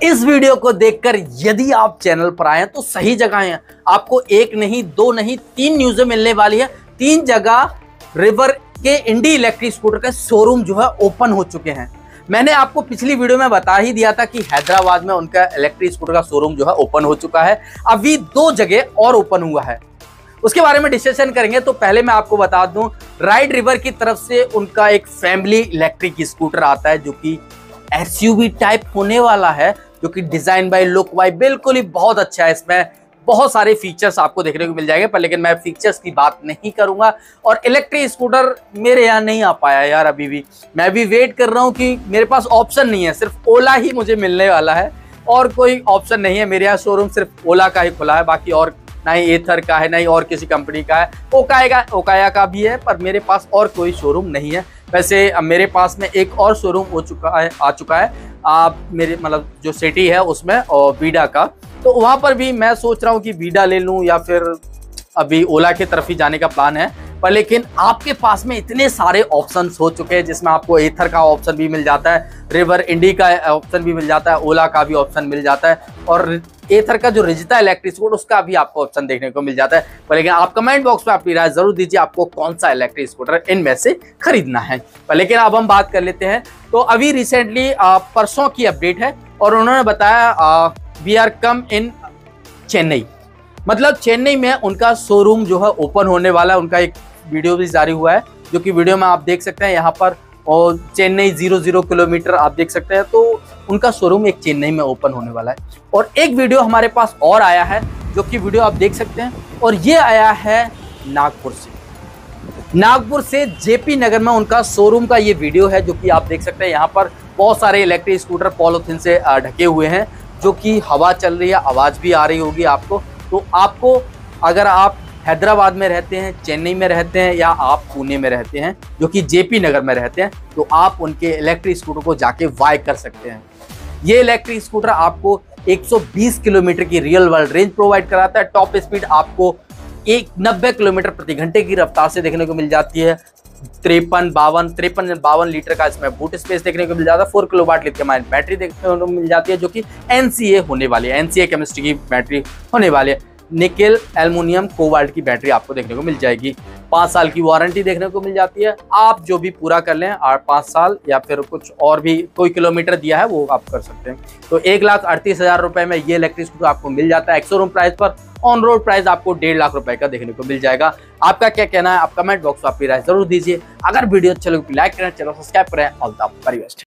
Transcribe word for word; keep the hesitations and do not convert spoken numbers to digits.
इस वीडियो को देखकर यदि आप चैनल पर आए तो सही जगह हैं। आपको एक नहीं, दो नहीं, तीन न्यूज़ें मिलने वाली है। तीन जगह रिवर के इंडी इलेक्ट्रिक स्कूटर के शोरूम जो है ओपन हो चुके हैं। मैंने आपको पिछली वीडियो में बता ही दिया था कि हैदराबाद में उनका इलेक्ट्रिक स्कूटर का शोरूम जो है ओपन हो चुका है। अभी दो जगह और ओपन हुआ है, उसके बारे में डिस्कशन करेंगे। तो पहले मैं आपको बता दूं, राइड रिवर की तरफ से उनका एक फैमिली इलेक्ट्रिक स्कूटर आता है जो कि एसयूवी टाइप होने वाला है, जो कि डिजाइन बाय लुक बाय बिल्कुल ही बहुत अच्छा है। इसमें बहुत सारे फीचर्स आपको देखने को मिल जाएंगे, पर लेकिन मैं फीचर्स की बात नहीं करूंगा। और इलेक्ट्रिक स्कूटर मेरे यहाँ नहीं आ पाया यार, अभी भी मैं भी वेट कर रहा हूँ कि मेरे पास ऑप्शन नहीं है, सिर्फ ओला ही मुझे मिलने वाला है और कोई ऑप्शन नहीं है। मेरे यहाँ शोरूम सिर्फ ओला का ही खुला है, बाकी और ना ही एथर का है, ना ही और किसी कंपनी का है। ओकाया ओकाया का भी है, पर मेरे पास और कोई शोरूम नहीं है। वैसे मेरे पास में एक और शोरूम हो चुका है आ चुका है आप मेरे मतलब जो सिटी है उसमें, और बीडा का। तो वहाँ पर भी मैं सोच रहा हूँ कि बीडा ले लूँ या फिर अभी ओला की तरफ ही जाने का प्लान है। पर लेकिन आपके पास में इतने सारे ऑप्शंस हो चुके हैं, जिसमें आपको एथर का ऑप्शन भी मिल जाता है, रिवर इंडी का ऑप्शन भी मिल जाता है, ओला का भी ऑप्शन मिल जाता है, और एथर का जो रिजिता इलेक्ट्रिक स्कूटर उसका भी आपको ऑप्शन देखने को मिल जाता है। पर लेकिन आप कमेंट बॉक्स में अपनी राय जरूर दीजिए, आपको कौन सा इलेक्ट्रिक स्कूटर इनमें से खरीदना है। पर लेकिन अब हम बात कर लेते हैं। तो अभी रिसेंटली परसों की अपडेट है और उन्होंने बताया we are come in Chennai, मतलब चेन्नई में उनका शोरूम जो है ओपन होने वाला है। उनका एक वीडियो भी जारी हुआ है, जो कि वीडियो में आप देख सकते हैं यहाँ पर, और चेन्नई जीरो जीरो किलोमीटर आप देख सकते हैं। तो उनका शोरूम एक चेन्नई में ओपन होने वाला है। और एक वीडियो हमारे पास और आया है, जो कि वीडियो आप देख सकते हैं, और ये आया है नागपुर से। नागपुर से जेपी नगर में उनका शोरूम का ये वीडियो है, जो कि आप देख सकते हैं। यहाँ पर बहुत सारे इलेक्ट्रिक स्कूटर पॉलीथिन से ढके हुए हैं, जो कि हवा चल रही है, आवाज़ भी आ रही होगी आपको। तो आपको अगर आप हैदराबाद में रहते हैं, चेन्नई में रहते हैं, या आप पुणे में रहते हैं जो कि जेपी नगर में रहते हैं, तो आप उनके इलेक्ट्रिक स्कूटर को जाके बाय कर सकते हैं। ये इलेक्ट्रिक स्कूटर आपको एक सौ बीस किलोमीटर की रियल वर्ल्ड रेंज प्रोवाइड कराता है। टॉप स्पीड आपको एक नब्बे किलोमीटर प्रति घंटे की रफ्तार से देखने को मिल जाती है। तिरपन बावन तिरपन बावन लीटर का इसमें बूट स्पेस देखने को मिल जाता है। Four kilowatt lithium ion battery देखने को मिल जाती है, जो कि एनसीए होने वाली है, एनसीए केमिस्ट्री की बैटरी होने वाली है। निकेल एल्युमिनियम कोबाल्ट की बैटरी आपको देखने को मिल जाएगी। पाँच साल की वारंटी देखने को मिल जाती है। आप जो भी पूरा कर लें आठ पाँच साल या फिर कुछ और भी कोई किलोमीटर दिया है वो आप कर सकते हैं। तो एक लाख अड़तीस हजार रुपए में ये इलेक्ट्रिक स्कूटर आपको मिल जाता है एक्स शोरूम प्राइस पर। ऑन रोड प्राइस आपको डेढ़ लाख रुपए का देखने को मिल जाएगा। आपका क्या कहना है, आप कमेंट बॉक्स में अपनी राय जरूर दीजिए। अगर वीडियो अच्छा लगे लाइक करें, चैनल सब्सक्राइब करें। All the very best.